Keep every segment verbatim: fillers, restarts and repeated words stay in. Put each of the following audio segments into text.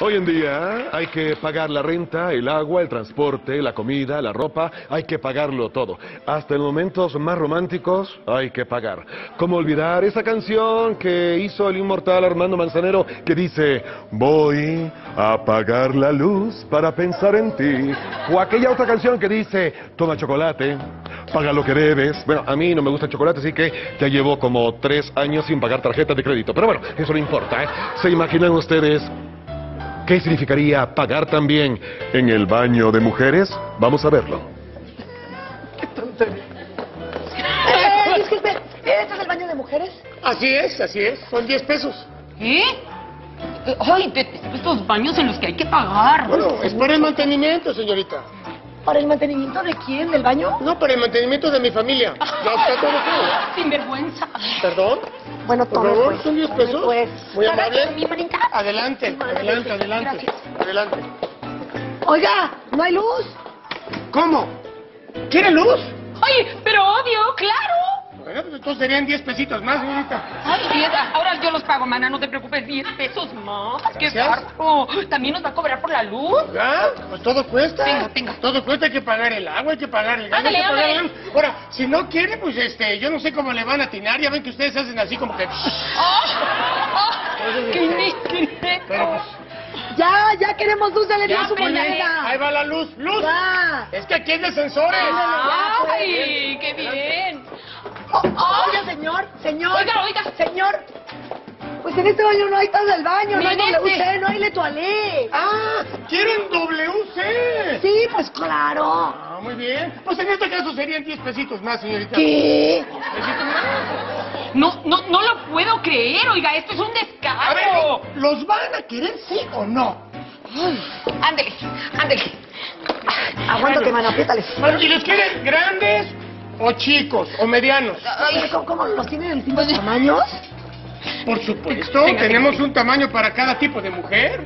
Hoy en día hay que pagar la renta, el agua, el transporte, la comida, la ropa, hay que pagarlo todo. Hasta en momentos más románticos hay que pagar. ¿Cómo olvidar esa canción que hizo el inmortal Armando Manzanero que dice: voy a apagar la luz para pensar en ti? O aquella otra canción que dice: toma chocolate, paga lo que debes. Bueno, a mí no me gusta el chocolate, así que ya llevo como tres años sin pagar tarjeta de crédito. Pero bueno, eso no importa, ¿eh? ¿Se imaginan ustedes qué significaría pagar también en el baño de mujeres? Vamos a verlo. Qué tontería. Eh, disculpe, ¿este es el baño de mujeres? Así es, así es. Son diez pesos. ¿Eh? Ay, de- de- estos baños en los que hay que pagar. Bueno, es para el mantenimiento, señorita. ¿Para el mantenimiento de quién? ¿Del baño? No, para el mantenimiento de mi familia. Ya está todo claro. Sinvergüenza. ¿Perdón? Bueno, Por tome favor, pues. son diez Tome, pesos. pues. Muy Paga amable. con mi manita. Adelante, Madre, adelante, adelante. gracias. Adelante. Oiga, ¿no hay luz? ¿Cómo? ¿Quiere luz? Ay, pero obvio, claro. Bueno, pues entonces serían diez pesitos más, señorita. Ay, diez, ahora yo los pago, mana, no te preocupes, diez pesos más. ¡Qué Gracias. barato! ¿También nos va a cobrar por la luz? ¿Ya? Pues todo cuesta. Tenga, tenga. Todo cuesta, hay que pagar el agua, hay que pagar el gas, Ándale, hay que pagar ándale. la luz. Ahora, si no quiere, pues este, yo no sé cómo le van a atinar. Ya ven que ustedes hacen así como que... ¡Ah! ¡Ah! ¡Qué indiscreto! Pero pues, Ya, ya queremos luz, dale ya luz a su tiene, moneda. ahí va la luz. ¡Luz! Ya. Es que aquí es de sensores. ¡Ay, qué bien! Oh, oiga, señor, señor. Oiga, oiga. Señor. Pues en este baño no hay taza del baño, no hay Ni en W este. C, no hay Le Toilette. ¡Ah! ¿Quieren W C? Sí, pues claro. Ah, muy bien. Pues en este caso serían diez pesitos más, señorita. ¿Qué? Pesitos más. No, no, no lo puedo creer, oiga, esto es un A ver, descaro. ¿los van a querer sí o no? Ándele, ándele. Aguántate, mano, apriétale. Bueno, ¿y los quieren grandes o chicos o medianos? Oye, ¿cómo, cómo los tienen en distintos tamaños? Por supuesto, Venga, tenemos venga. un tamaño para cada tipo de mujer.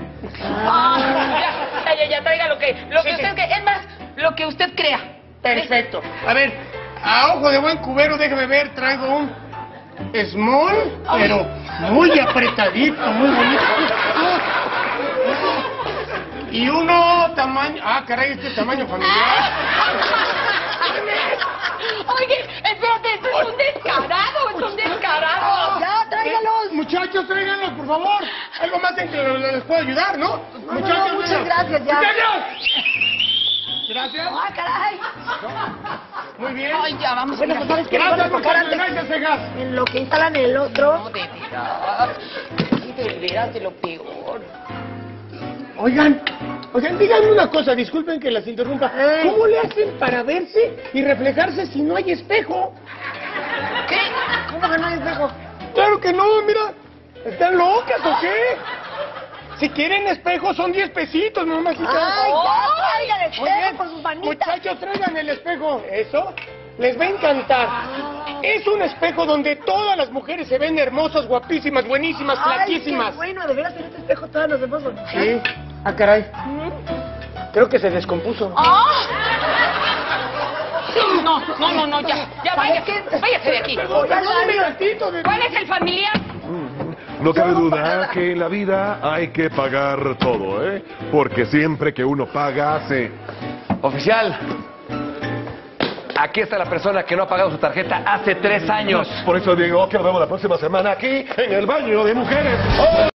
Ah, ya, ya, ya, traiga lo que, lo que Sí, sí. usted crea. Es más, lo que usted crea. Perfecto. A ver, a ojo de buen cubero, déjeme ver, traigo un small, pero muy apretadito, muy bonito. Y uno tamaño... Ah, caray, este tamaño familiar. Oye, espérate, esto es un descarado, es un descarado. Ya, tráigalos. Muchachos, tráiganlos, por favor. Algo más en que lo- lo- les puedo ayudar, ¿no? No, no, no, muchas gracias, ya. ¡Muchachos! Gracias. ¡Ah, caray! Muy bien. Ay, ya, vamos a Bueno, ir pues a- sabes que nos Gracias, vamos a enfocar muchachos. antes Gracias, cejas. en lo que instalan el otro. No, de veras. Sí, de veras, de lo peor. Oigan, oigan, díganme una cosa, disculpen que las interrumpa. Eh. ¿Cómo le hacen para verse y reflejarse si no hay espejo? ¿Qué? ¿Cómo que no hay espejo? Claro que no, mira. ¿Están locas o qué? Si quieren espejo son diez pesitos, nomás. ¡Ay, ya! ¡Traigan el espejo Oigan, con sus manitas! muchachos, traigan el espejo. ¿Eso? Les va a encantar. Es un espejo donde todas las mujeres se ven hermosas, guapísimas, buenísimas, ¡Ay, flaquísimas. qué bueno! De veras, en este espejo todas nos vemos bonitas. Sí. Ah, caray. Creo que se descompuso. ¡Ah! No, no, no, no, ya, ya, vaya, váyase de aquí. Perdón, perdóneme tantito. de- ¿Cuál es el familiar? No cabe duda que en la vida hay que pagar todo, ¿eh? Porque siempre que uno paga, hace... Oficial, aquí está la persona que no ha pagado su tarjeta hace tres años. Por eso digo que nos vemos la próxima semana aquí en el baño de mujeres. ¡Oh!